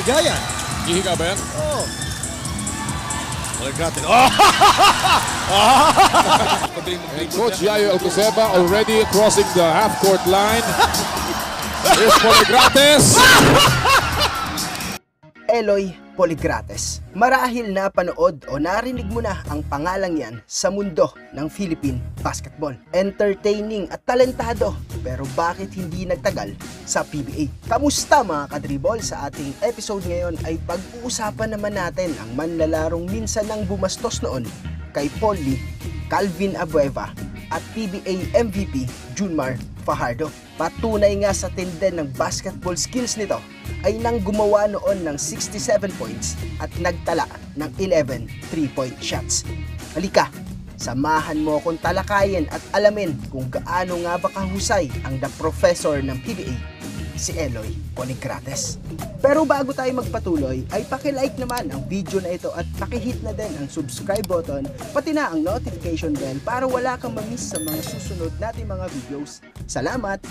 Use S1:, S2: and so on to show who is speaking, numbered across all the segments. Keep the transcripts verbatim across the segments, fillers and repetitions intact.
S1: Ihiga yan.
S2: Ihiga ba yan?
S1: Oo.
S2: Balik natin. Oh!
S3: And Coach Yayo Alcoseba already crossing the half-court line. Here's Poligrates.
S4: Eloy Poligrates. Marahil napanood o narinig mo na ang pangalang yan sa mundo ng Philippine basketball. Entertaining at talentado, pero bakit hindi nagtagal sa P B A? Kamusta mga kadribol? Sa ating episode ngayon ay pag-uusapan naman natin ang manlalarong minsan nang bumastos noon kay Paul Lee, Calvin Abueva at P B A M V P Junmar Fajardo. Patunay nga sa tindi ng basketball skills nito ay nang gumawa noon ng sixty-seven points at nagtala ng eleven three-point shots. Halika, samahan mo akong talakayin at alamin kung gaano nga ba kahusay ang the professor ng P B A, si Eloy Poligrates. Pero bago tayo magpatuloy ay paki-like naman ang video na ito at paki-hit na din ang subscribe button pati na ang notification bell para wala kang ma-miss sa mga susunod nating mga videos. Salamat!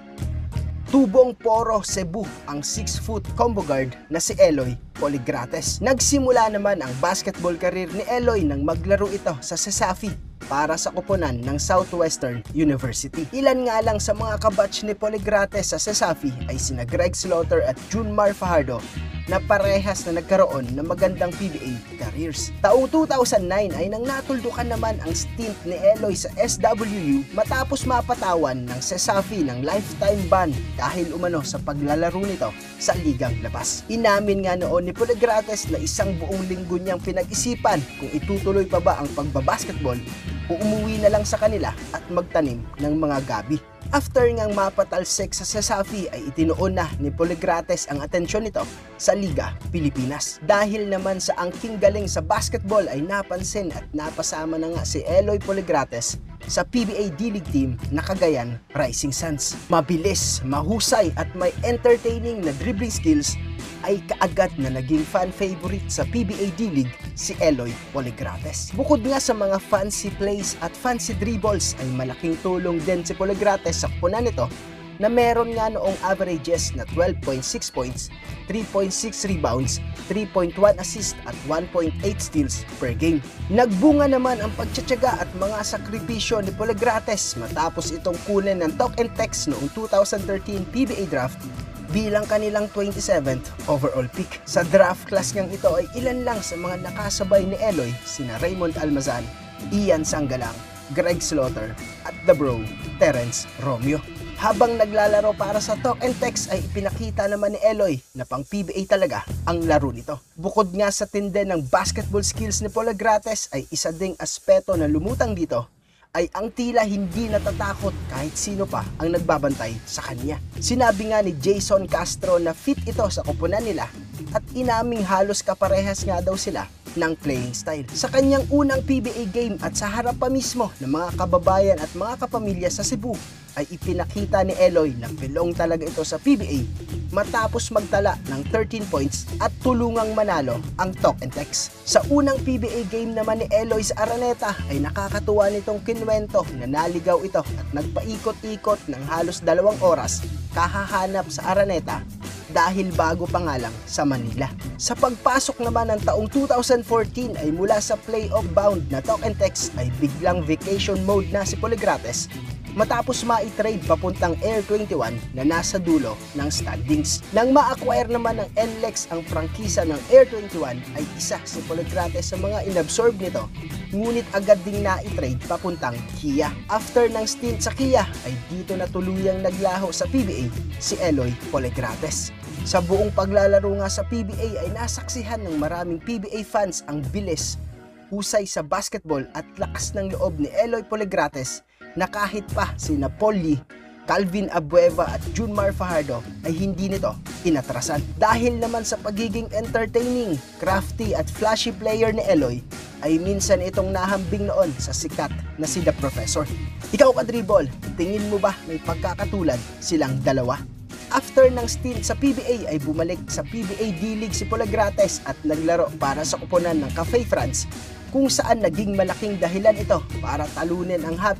S4: Tubong Poro, Cebu ang six foot combo guard na si Eloy Poligrates. Nagsimula naman ang basketball career ni Eloy nang maglaro ito sa CESAFI para sa koponan ng Southwestern University. Ilan nga lang sa mga kabatch ni Poligrates sa CESAFI ay sina Greg Slaughter at Junmar Fajardo na parehas na nagkaroon ng magandang P B A careers. Taong two thousand nine ay nang natuldukan naman ang stint ni Eloy sa S W U matapos mapatawan ng CESAFI ng lifetime ban dahil umano sa paglalaro nito sa ligang labas. Inamin nga noon ni Poligrates na isang buong linggo niyang pinag-isipan kung itutuloy pa ba ang pagbabasketball o umuwi na lang sa kanila at magtanim ng mga gabi. After ngang mapatalsik sa CESAFI ay itinuon na ni Poligrates ang atensyon nito sa Liga Pilipinas. Dahil naman sa angking galing sa basketball ay napansin at napasama na nga si Eloy Poligrates sa P B A D-League team na Cagayan Rising Suns. Mabilis, mahusay at may entertaining na dribbling skills ay kaagad na naging fan favorite sa P B A D-League si Eloy Poligrates. Bukod nga sa mga fancy plays at fancy dribbles ay malaking tulong din si Poligrates sa koponan nito na meron nga noong averages na twelve point six points, three point six rebounds, three point one assists at one point eight steals per game. Nagbunga naman ang pagtsatsaga at mga sakripisyo ni Poligrates matapos itong kunin ng Talk and Text noong two thousand thirteen P B A draft bilang kanilang twenty-seventh overall pick. Sa draft class ngang ito ay ilan lang sa mga nakasabay ni Eloy sina Raymond Almazan, Ian Sangalang, Greg Slaughter at the bro Terence Romeo. Habang naglalaro para sa Talk and Text ay ipinakita naman ni Eloy na pang P B A talaga ang laro nito. Bukod nga sa tindi ng basketball skills ni Poligrates ay isa ding aspeto na lumutang dito ay ang tila hindi natatakot kahit sino pa ang nagbabantay sa kanya. Sinabi nga ni Jason Castro na fit ito sa koponan nila at inaming halos kaparehas nga daw sila ng playing style. Sa kanyang unang P B A game at sa harap pa mismo ng mga kababayan at mga kapamilya sa Cebu ay ipinakita ni Eloy na belong talaga ito sa P B A matapos magtala ng thirteen points at tulungang manalo ang Talk and Text. Sa unang P B A game naman ni Eloy sa Araneta ay nakakatuwa nitong kinwento na naligaw ito at nagpaikot-ikot ng halos dalawang oras kahahanap sa Araneta dahil bago pa nga lang sa Manila. Sa pagpasok naman ng taong two thousand fourteen ay mula sa playoff bound na Talk and Text ay biglang vacation mode na si Poligrates matapos ma-trade papuntang Air twenty-one na nasa dulo ng standings. Nang ma-acquire naman ng N L E X ang prangkisa ng Air twenty-one ay isa si Poligrates sa mga inabsorb nito, ngunit agad ding na-trade papuntang Kia. After ng stint sa Kia ay dito na tuluyang naglaho sa P B A si Eloy Poligrates. Sa buong paglalaro nga sa P B A ay nasaksihan ng maraming P B A fans ang bilis, husay sa basketball at lakas ng loob ni Eloy Poligrates na kahit pa sina Paul Lee, Calvin Abueva at Junmar Fajardo ay hindi nito inatrasan. Dahil naman sa pagiging entertaining, crafty at flashy player ni Eloy ay minsan itong nahambing noon sa sikat na si The Professor. Ikaw kadribol, tingin mo ba may pagkakatulad silang dalawa? After ng stint sa P B A ay bumalik sa P B A D-League si Poligrates at naglaro para sa koponan ng Cafe France kung saan naging malaking dahilan ito para talunin ang Happy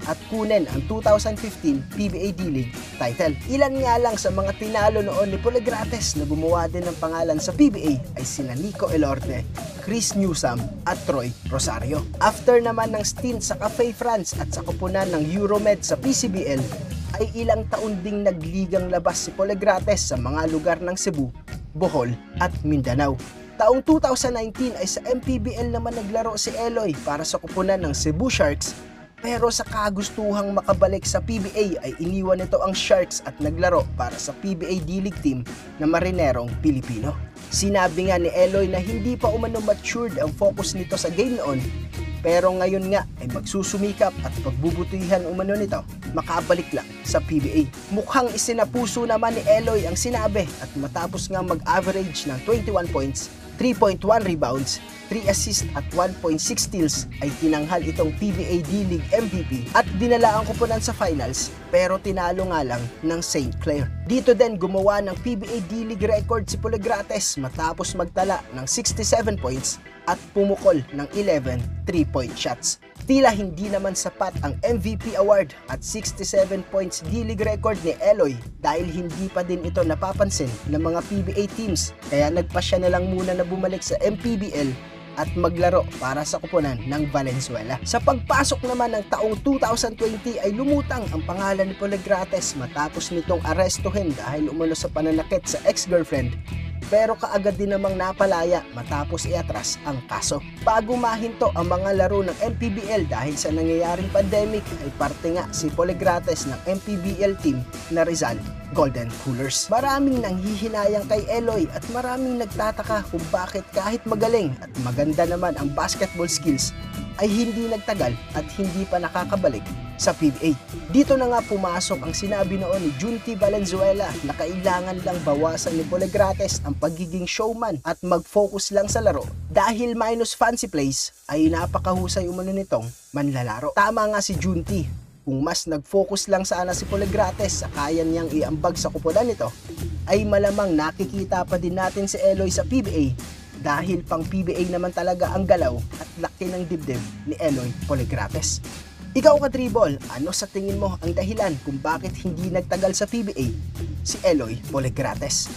S4: at kunin ang two thousand fifteen P B A D-League title. Ilan nga lang sa mga tinalo noon ni Poligrates na gumawa din ng pangalan sa P B A ay sina Nico Elorte, Chris Newsome at Troy Rosario. After naman ng stint sa Cafe France at sa koponan ng Euromed sa P C B L, ay ilang taon ding nagligang labas si Poligrates sa mga lugar ng Cebu, Bohol at Mindanao. Taong two thousand nineteen ay sa M P B L naman naglaro si Eloy para sa koponan ng Cebu Sharks, pero sa kagustuhang makabalik sa P B A ay iniwan nito ang Sharks at naglaro para sa P B A D-League team na Marinerong Pilipino. Sinabi nga ni Eloy na hindi pa umano matured ang focus nito sa game noon, pero ngayon nga ay magsusumikap at pagbubutihan umano nito makabalik lang sa P B A. Mukhang isinapuso naman ni Eloy ang sinabi at matapos nga mag-average ng twenty-one points, three point one rebounds, three assists at one point six steals ay tinanghal itong P B A D-League M V P at dinala ang koponan sa finals, pero tinalo nga lang ng Saint Clair. Dito din gumawa ng P B A D-League record si Poligrates matapos magtala ng sixty-seven points at pumukol ng eleven three-point shots. Tila hindi naman sapat ang M V P award at sixty-seven points D-League record ni Eloy dahil hindi pa din ito napapansin ng mga P B A teams, kaya nagpa siya na lang muna na bumalik sa M P B L at maglaro para sa koponan ng Valenzuela. Sa pagpasok naman ng taong two thousand twenty ay lumutang ang pangalan ni Poligrates matapos nitong arestuhin dahil umano sa pananakit sa ex-girlfriend, pero kaagad din namang napalaya matapos iatras ang kaso. Bago mahinto ang mga laro ng M P B L dahil sa nangyayaring pandemic ay parte nga si Poligrates ng M P B L team na Rizal Golden Coolers. Maraming nanghihinayang kay Eloy at maraming nagtataka kung bakit kahit magaling at maganda naman ang basketball skills ay hindi nagtagal at hindi pa nakakabalik sa P B A. Dito na nga pumasok ang sinabi noon ni Junti Valenzuela na kailangan lang bawasan ni Poligrates ang pagiging showman at mag-focus lang sa laro dahil minus fancy plays ay napakahusay umano nitong manlalaro. Tama nga si Junti. Kung mas nag-focus lang sana si Poligrates sa kaya niyang iambag sa koponan nito, ay malamang nakikita pa din natin si Eloy sa P B A dahil pang P B A naman talaga ang galaw at laki ng dibdib ni Eloy Poligrates. Ikaw ka-Dribble, ano sa tingin mo ang dahilan kung bakit hindi nagtagal sa P B A si Eloy Poligrates?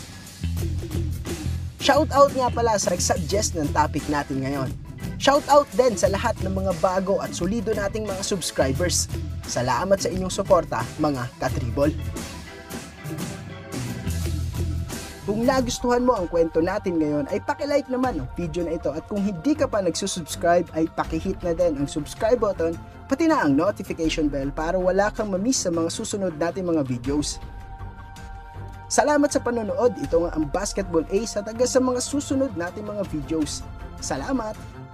S4: Shoutout nga pala sa nag-suggest ng topic natin ngayon. Shoutout din sa lahat ng mga bago at solido nating mga subscribers. Salamat sa inyong suporta, mga ka-Dribble. Kung nagustuhan mo ang kwento natin ngayon ay paki-like naman ang video na ito, at kung hindi ka pa nagsusubscribe ay paki-hit na din ang subscribe button pati na ang notification bell para wala kang mamiss sa mga susunod nating mga videos. Salamat sa panonood. Ito nga ang Basketball Ace at hanggang sa mga susunod nating mga videos. Salamat!